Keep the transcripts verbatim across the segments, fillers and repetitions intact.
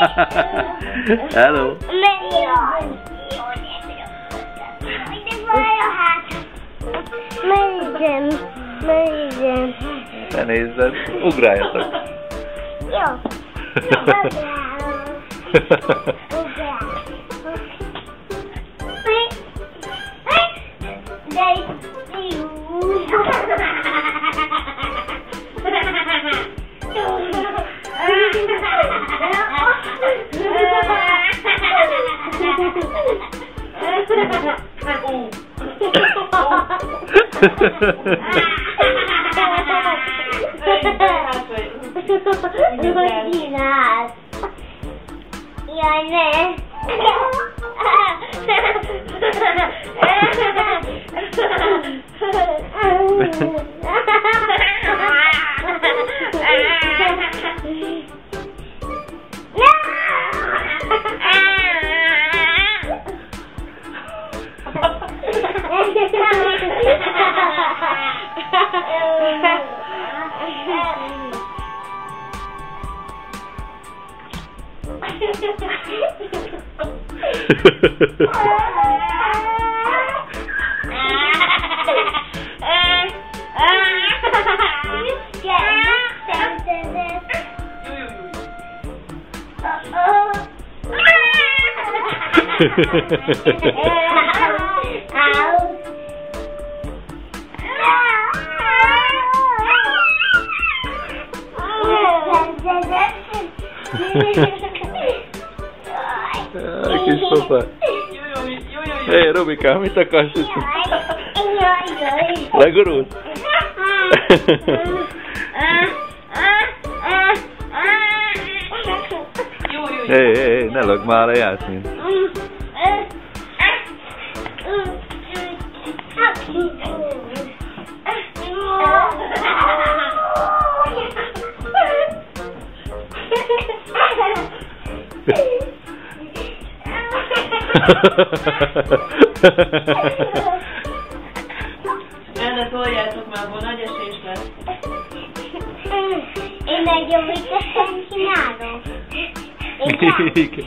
Hello. Merigem, merigem. Ne nézzed, ugráljatok. Jó. Mit csinálsz? Jaj, ne! Kis pofa. Hé, Robikám, mit akarsz itt? Legurult? Hé, hé, hé, ne lögd már a Jászmin. Erre toljátok már, abból nagy esés lesz. Én nagyon viccesen csinálom. Igen.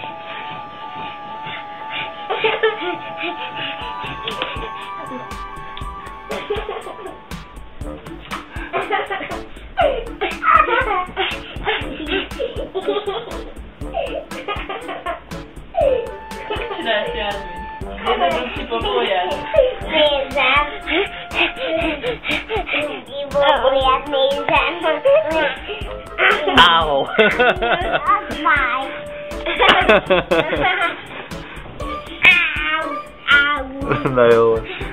Csinálsz, Jászmin. Nézd, hogy kipakolják. Nézem. Kipakolját nézem. Áó! Az máj. Áú, áú. Na jó.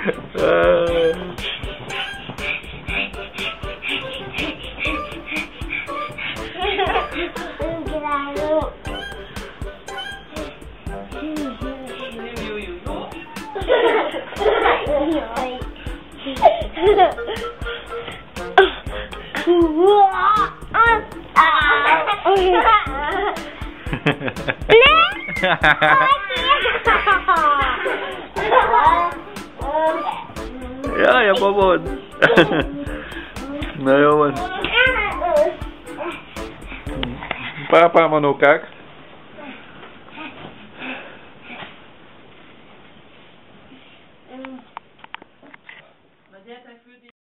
Jaj, a babod! Na jó van. Pápám, anokák.